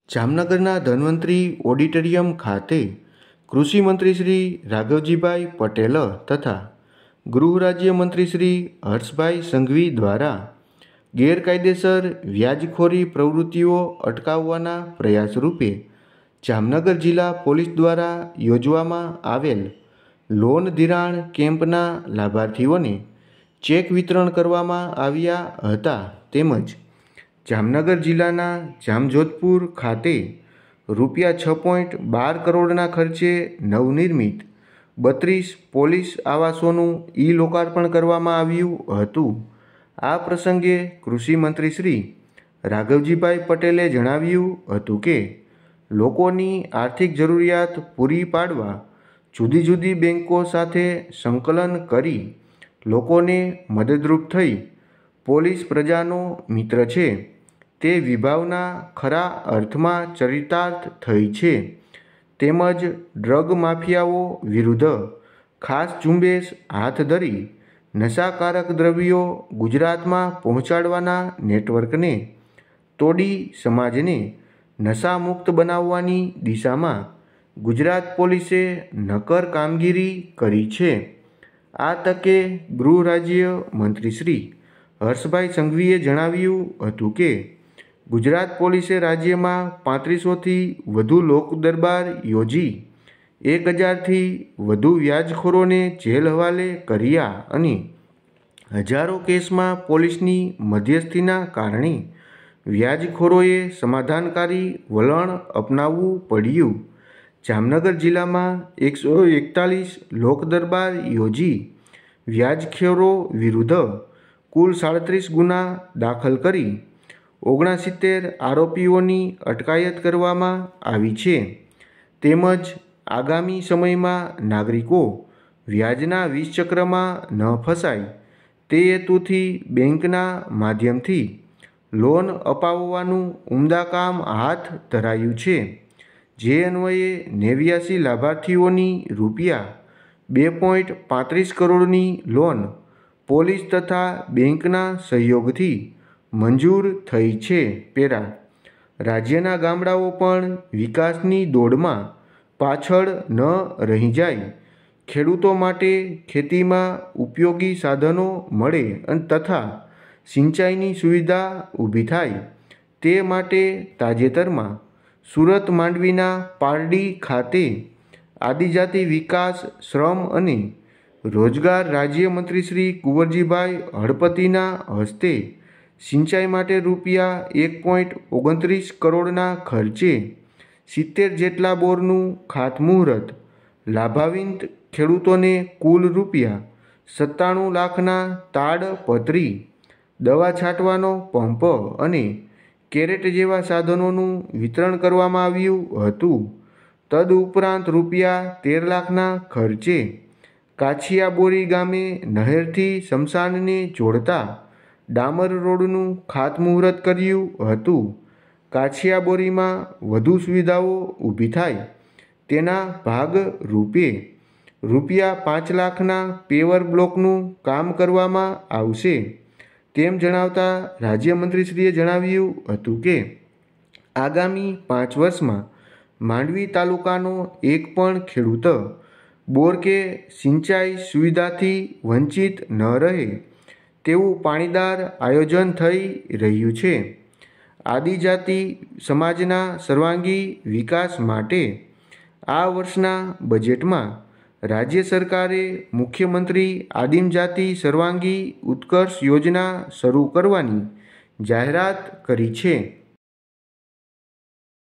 જામનગરના ધન્વંતરી ઓડિટોરિયમ ખાતે કૃષિ મંત્રી શ્રી રાઘવજીભાઈ પટેલ તથા ગૃહ રાજ્યમંત્રી શ્રી હર્ષભાઈ સંઘવી દ્વારા ગેરકાયદેસર વ્યાજખોરી પ્રવૃત્તિઓ અટકાવવાના પ્રયાસ રૂપે જામનગર જિલ્લા પોલીસ દ્વારા યોજવામાં આવેલ લોન ધિરાણ કેમ્પના લાભાર્થીઓને ચેક વિતરણ કરવામાં આવ્યા હતા. તેમજ જામનગર જિલ્લાના જામજોધપુર ખાતે ₹6.12 કરોડના ખર્ચે નવનિર્મિત 32 પોલીસ આવાસોનું લોકાર્પણ કરવામાં આવ્યું હતું. આ પ્રસંગે કૃષિ મંત્રી શ્રી રાઘવજીભાઈ પટેલે જણાવ્યું હતું કે લોકોની આર્થિક જરૂરિયાત પૂરી પાડવા જુદી જુદી બેંકો સાથે સંકલન કરી લોકોને મદદરૂપ થઈ પોલીસ પ્રજાનો મિત્ર છે તે વિભાવના ખરા અર્થમાં ચરિતાર્થ થઈ છે. તેમજ ડ્રગ માફિયાઓ વિરુદ્ધ ખાસ ઝુંબેશ હાથ ધરી નશાકારક દ્રવ્યો ગુજરાતમાં પહોંચાડવાના નેટવર્કને તોડી સમાજને નશામુક્ત બનાવવાની દિશામાં ગુજરાત પોલીસે નક્કર કામગીરી કરી છે. આ તકે ગૃહ રાજ્ય મંત્રી શ્રી હર્ષભાઈ સંઘવીએ જણાવ્યું હતું કે ગુજરાત પોલીસે રાજ્યમાં 3500થી વધુ લોક દરબાર યોજી 1000થી વધુ વ્યાજખોરોને જેલ હવાલે કર્યા અને હજારો કેસમાં પોલીસની મધ્યસ્થીના કારણે વ્યાજખોરોએ સમાધાનકારી વલણ અપનાવવું પડ્યું. જામનગર જિલ્લામાં 141 લોક દરબાર યોજી વ્યાજખોરો વિરુદ્ધ કુલ 37 ગુના દાખલ કરી 69 આરોપીઓની અટકાયત કરવામાં આવી છે. તેમજ આગામી સમયમાં નાગરિકો વ્યાજના વિષચક્રમાં ન ફસાય તે હેતુથી બેંકના માધ્યમથી લોન અપાવવાનું ઉમદા કામ હાથ ધરાયું છે. જે અન્વયે 89 લાભાર્થીઓની ₹2.35 કરોડની લોન પોલીસ તથા બેંકના સહયોગથી મંજૂર થઈ છે. રાજ્યના ગામડાઓ પણ વિકાસની દોડમાં પાછળ ન રહી જાય, ખેડૂતો માટે ખેતીમાં ઉપયોગી સાધનો મળે તથા સિંચાઈની સુવિધા ઊભી થાય તે માટે તાજેતરમાં સુરત માંડવીના પારડી ખાતે આદિજાતિ વિકાસ, શ્રમ અને રોજગાર રાજ્યમંત્રી શ્રી કુંવરજીભાઈ હળપતિના હસ્તે સિંચાઈ માટે ₹1.29 કરોડના ખર્ચે 70 જેટલા બોરનું ખાતમુહૂર્ત, લાભાન્વિત ખેડૂતોને કુલ ₹97 લાખના તાડપત્રી, દવા છાંટવાનો પંપ અને કેરેટ જેવા સાધનોનું વિતરણ કરવામાં આવ્યું હતું. તદઉપરાંત ₹13 લાખના ખર્ચે કાછિયાબોરી ગામે નહેરથી સ્મશાનને જોડતા ડામર રોડનું ખાતમુહૂર્ત કર્યું હતું. કાછિયાબોરીમાં વધુ સુવિધાઓ ઊભી થાય તેના ભાગ રૂપે ₹5 લાખના પેવર બ્લોકનું કામ કરવામાં આવશે. તેમ જણાવતા રાજ્યમંત્રીશ્રીએ જણાવ્યું હતું કે આગામી 5 વર્ષમાં માંડવી તાલુકાનો એક પણ ખેડૂત બોર કે સિંચાઈ સુવિધાથી વંચિત ન રહે તેવું પાણીદાર આયોજન થઈ રહ્યું છે. આદિજાતિ સમાજના સર્વાંગી વિકાસ માટે આ વર્ષના બજેટમાં રાજ્ય સરકારે મુખ્યમંત્રી આદિમજાતિ સર્વાંગી ઉત્કર્ષ યોજના શરૂ કરવાની જાહેરાત કરી છે.